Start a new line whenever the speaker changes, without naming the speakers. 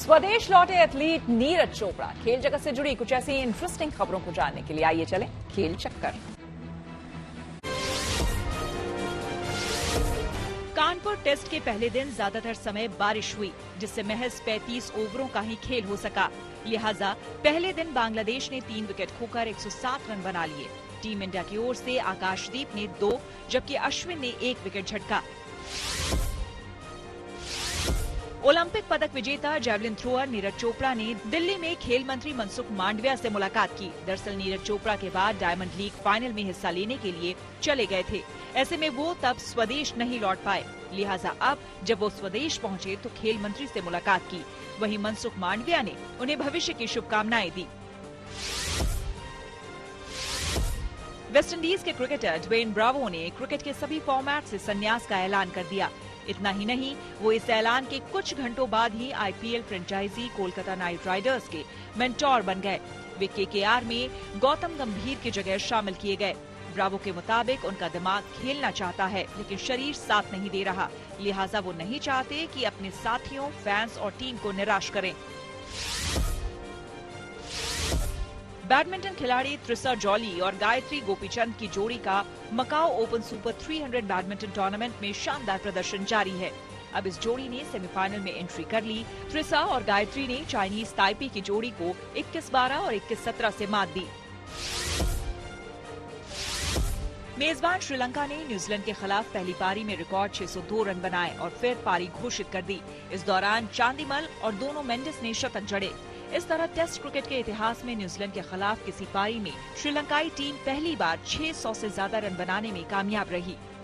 स्वदेश लौटे एथलीट नीरज चोपड़ा। खेल जगत से जुड़ी कुछ ऐसी इंटरेस्टिंग खबरों को जानने के लिए आइए चलें खेल चक्कर।
कानपुर टेस्ट के पहले दिन ज्यादातर समय बारिश हुई, जिससे महज 35 ओवरों का ही खेल हो सका। लिहाजा पहले दिन बांग्लादेश ने 3 विकेट खोकर 107 रन बना लिए। टीम इंडिया की ओर से आकाशदीप ने 2 जबकि अश्विन ने 1 विकेट झटका। ओलंपिक पदक विजेता जैवलिन थ्रोअर नीरज चोपड़ा ने दिल्ली में खेल मंत्री मनसुख मांडविया से मुलाकात की। दरअसल नीरज चोपड़ा के बाद डायमंड लीग फाइनल में हिस्सा लेने के लिए चले गए थे। ऐसे में वो तब स्वदेश नहीं लौट पाए, लिहाजा अब जब वो स्वदेश पहुंचे तो खेल मंत्री से मुलाकात की। वहीं मनसुख मांडविया ने उन्हें भविष्य की शुभकामनाएं दी। वेस्टइंडीज के क्रिकेटर ड्वेन ब्रावो ने क्रिकेट के सभी फॉर्मेट से संन्यास का ऐलान कर दिया। इतना ही नहीं, वो इस ऐलान के कुछ घंटों बाद ही IPL franchise Kolkata Knight Riders के मेंटोर बन गए। वे केकेआर में गौतम गंभीर की जगह शामिल किए गए। ब्रावो के मुताबिक उनका दिमाग खेलना चाहता है, लेकिन शरीर साथ नहीं दे रहा, लिहाजा वो नहीं चाहते कि अपने साथियों, फैंस और टीम को निराश करें। बैडमिंटन खिलाड़ी त्रिसा जॉली और गायत्री गोपीचंद की जोड़ी का Macau Open Super 300 badminton tournament में शानदार प्रदर्शन जारी है। अब इस जोड़ी ने सेमीफाइनल में एंट्री कर ली। त्रिसा और गायत्री ने चाइनीज ताइपी की जोड़ी को 21-12 और 21-17 से मात दी। मेजबान श्रीलंका ने न्यूजीलैंड के खिलाफ पहली पारी में रिकॉर्ड 602 रन बनाए और फिर पारी घोषित कर दी। इस दौरान चांदिमल और दोनों मेंडिस ने शतक जड़े। इस तरह टेस्ट क्रिकेट के इतिहास में न्यूजीलैंड के खिलाफ किसी पारी में श्रीलंकाई टीम पहली बार 600 से ज्यादा रन बनाने में कामयाब रही।